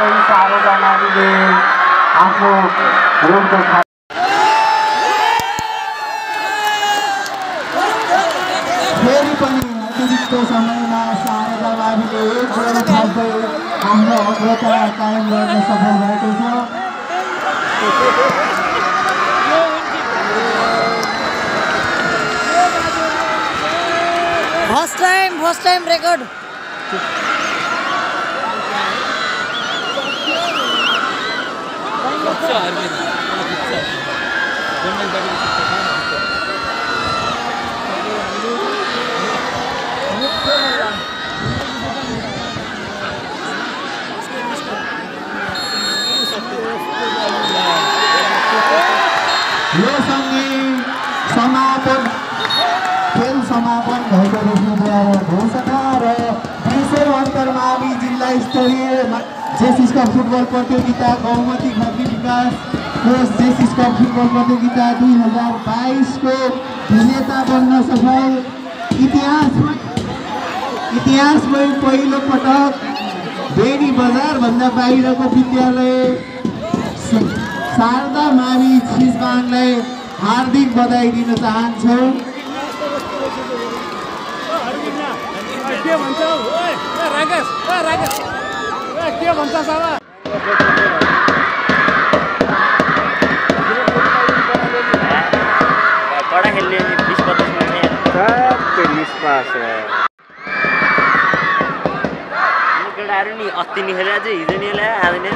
गर्दै शारदा नारीले आफ्नो रोगको फेरि पनि अतिरिक्त समयमा शारदा नारीले एक गोल थाप्दै आफ्नो अग्रता कायम गर्न सफल भएको छ। फर्स्ट टाइम रेकर्ड यो सँगै खेल समापन भएको रेफ्रीद्वारा घोषणा र 20औं अन्तर्मावि जिल्ला स्तरीय जेसिस कप फुटबल प्रतियोगिता गौमती खत्री विकास कोष जेसिस कप फुटबल प्रतियोगिता 2022 को विजेता बन्न सफल इतिहासमै पहिलो पटक बेनी बजार भन्दा बाहिरको विद्यालय शारदा मावि छिजबाङलाई हार्दिक बधाई दिन चाहन्छौँ। कडा खेल्ने 20-25 मिनट केटाहरू नि अस्ति नि खेले आज हिजो नि खेले आज नि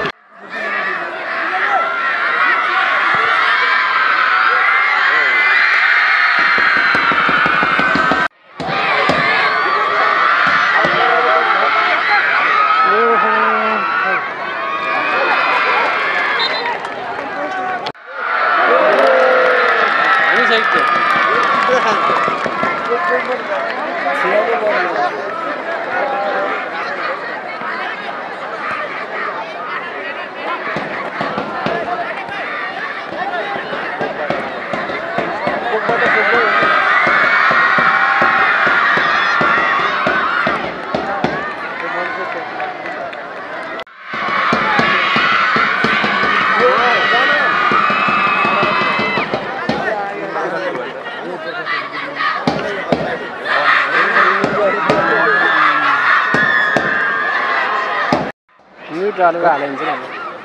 डालेर हालिन्छ नि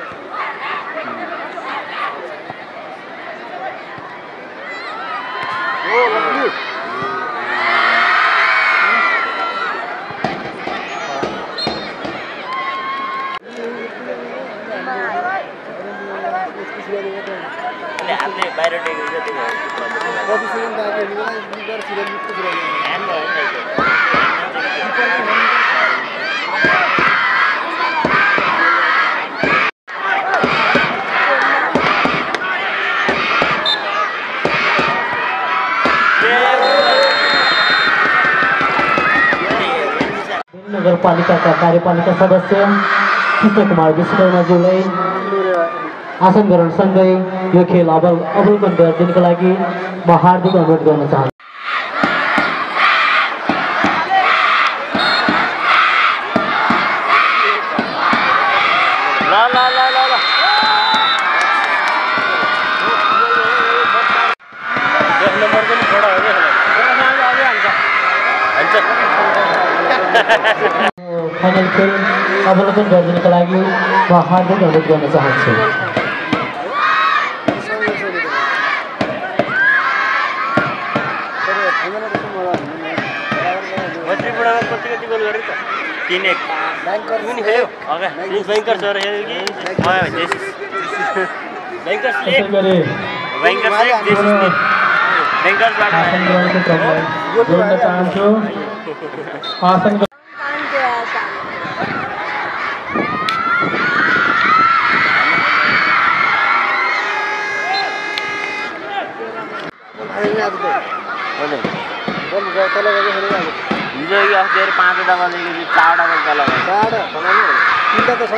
बाहिर टेकेको जति नगरपालिकाका कार्यपालिका सदस्य कृष्ण कुमार विश्वकर्माज्यूलाई आसन ग्रहणसँगै यो खेल अवलोकन गरिदिनुको लागि म हार्दिक अनुरोध गर्न चाहन्छु। फाइनल खेल अवलोकन गरिदिनुको लागि म हार्दिक अनुरोध गर्न चाहन्छु। हिजो कि अस्ति 5वटा बजेको 4वटा बजे तल तिनवटा त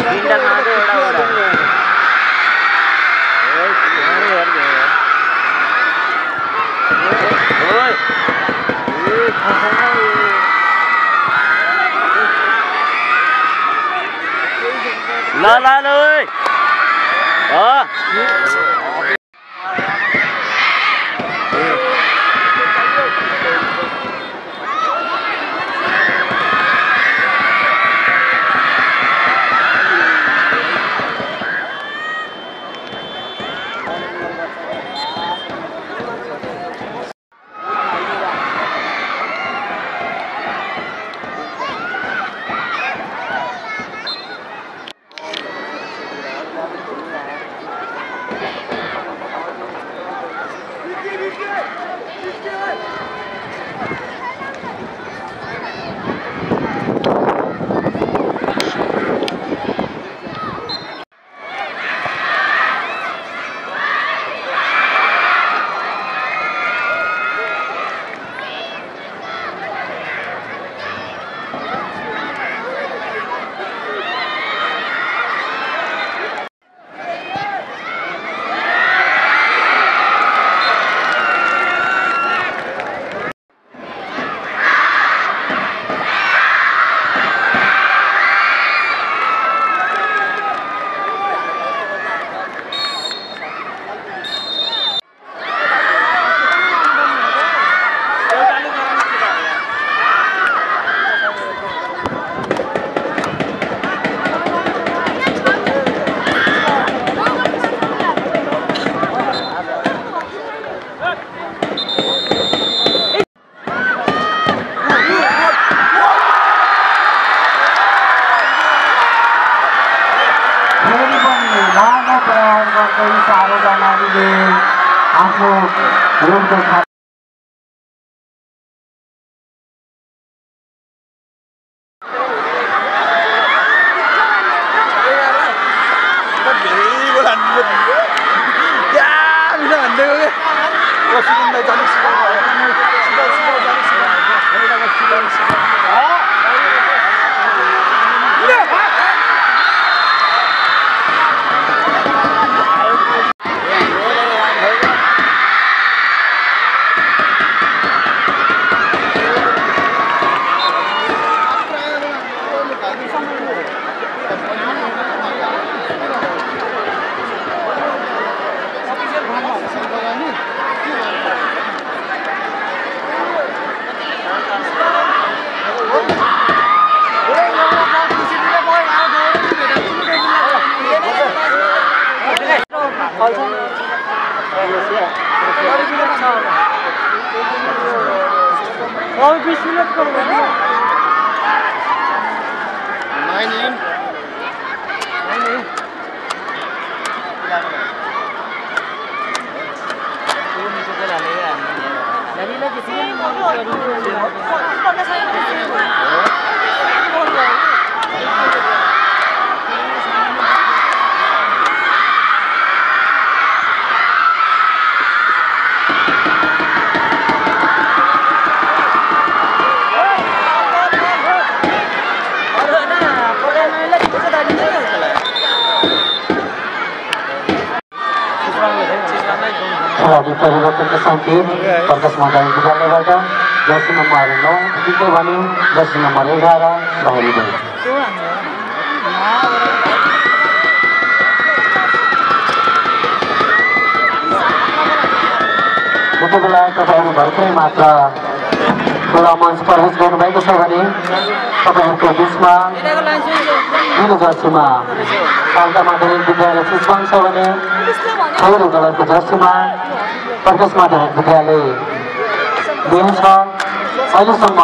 ल ल ल ओइ हो परिवर्तनको सङ्केत प्रकाश मण्डल विद्यालयबाट जर्सी नम्बर 9 जित्यो भने जर्सी नम्बर 11 बाहिरी गयो। यति बेला तपाईँहरू भर्खरै मात्र खुला मञ्च प्रवेश गर्नुभएको छ भने तपाईँहरूको बिचमा नीलो जर्सीमा शान्ता माध्यमिक विद्यालय चितवन छ भने खैरो कलरको जर्सीमा प्रकाश माध्यमिक विद्यालय बेल छ। अहिलेसम्म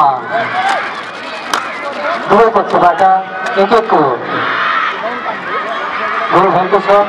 दुवै पक्षबाट एक एकको गोल भएको छ।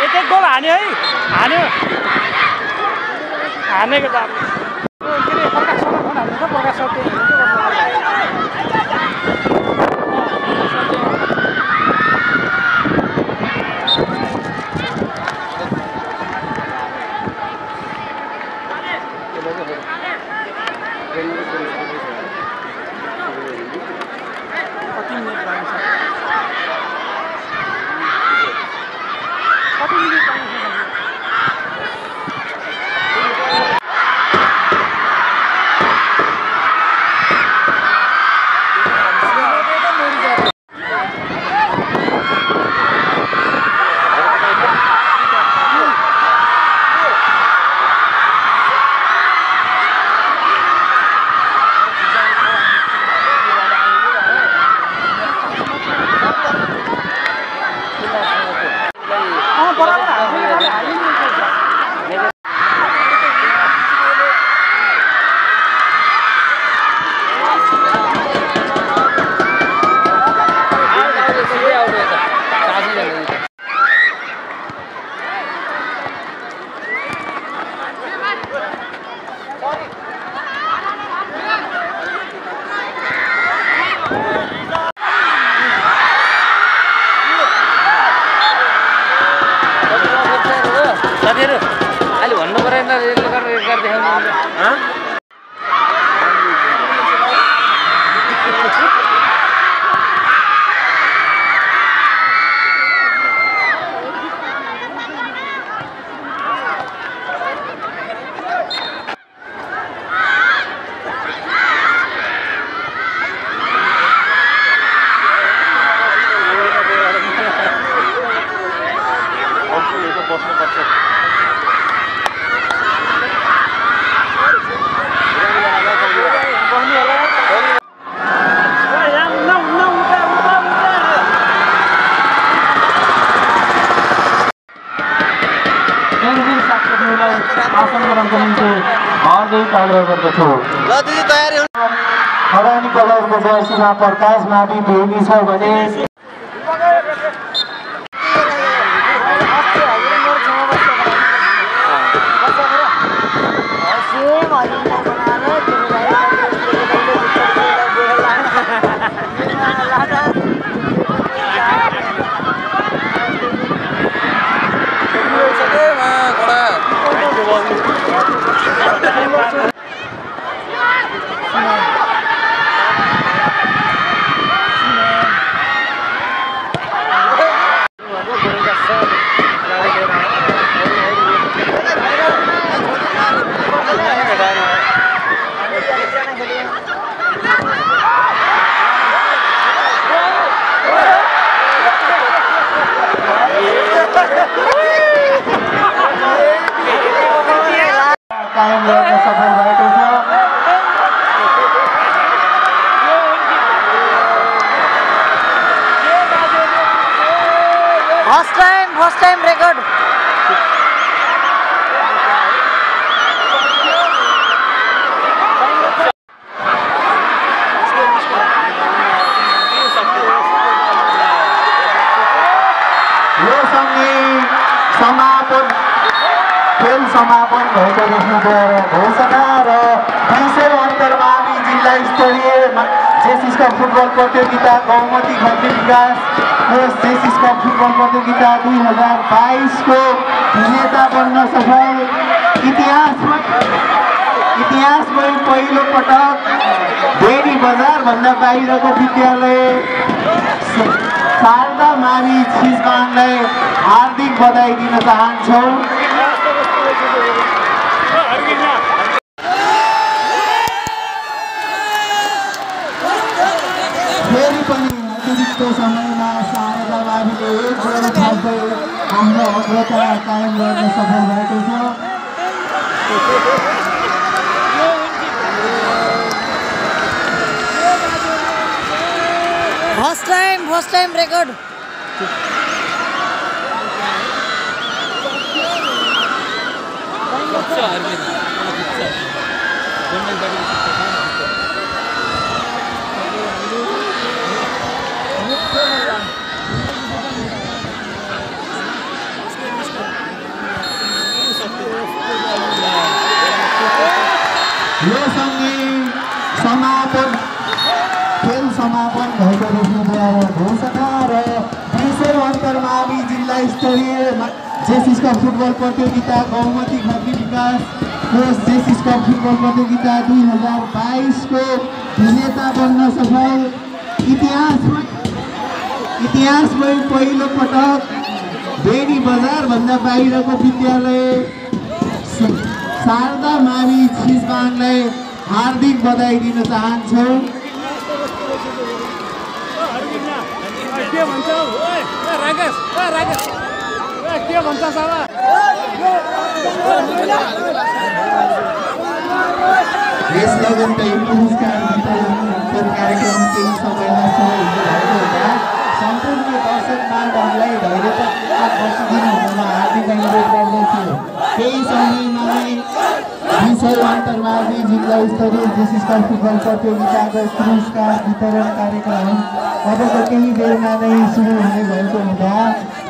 एक एक गोल हान्यो है हानेको त के अरे प्रकाश सर फोन हाल्नु त प्रकाश सर साथीहरु अहिले भन्नु परेन रेड कार्ड देखाउनु आसन गराउनको निम्ति हार्दिक आग्रह गर्दछु। खरानी कलरको जर्सीमा प्रकाश मावि बेनी छ भने कायम गर्न सफल भएको छ। फर्स्ट टाइम रेकर्ड यो सँगै खेल समापन भएकोदेखि गएर घोषणा र 20 अन्तर्मावि जिल्ला स्तरीय जेसिस कप फुटबल प्रतियोगिता गौमती खत्री विकास कोष जेसिस कप फुटबल प्रतियोगिता 2022 को विजेता बन्न सफल इतिहासमै पहिलो पटक बेनी बजारभन्दा बाहिरको विद्यालय शारदा मावि छिजबाङलाई हार्दिक बधाई दिन चाहन्छौँ। फेरि पनि अतिरिक्त समयमा शारदा माविले एक गोल थप्दै आफ्नो अग्रता कायम गर्न सफल भएको छ। फर्स्ट टाइम रेकर्ड यो सँगै खेल समापन भएको रेफ्रीद्वारा घोषणा र 20औं अन्तर्मावि जिल्ला स्तरीय जेसिस कप फुटबल प्रतियोगिता गौमती खत्री विकास कोष जेसिस कप फुटबल प्रतियोगिता 2022 को विजेता बन्न सफल इतिहासमै पहिलो पटक बेनी बजार भन्दा बाहिरको विद्यालय शारदा मावि छिजबाङलाई हार्दिक बधाई दिन चाहन्छु। यस लगत्तै पुरस्कार वितरणको कार्यक्रम केही समयमा सुरु भएको हुँदा सम्पूर्ण दर्शक महानुभावलाई धैर्यपूर्वक बसिदिनु हुनमा हार्दिक अनुरोध गर्दछु। केही समयमा नै 20औं अन्तर्मावि जिल्ला स्तरीय जेसिस कप फुटबल प्रतियोगिताको पुरस्कार वितरण कार्यक्रम अबको केही बेरमा नै सुरु हुने भएको हुँदा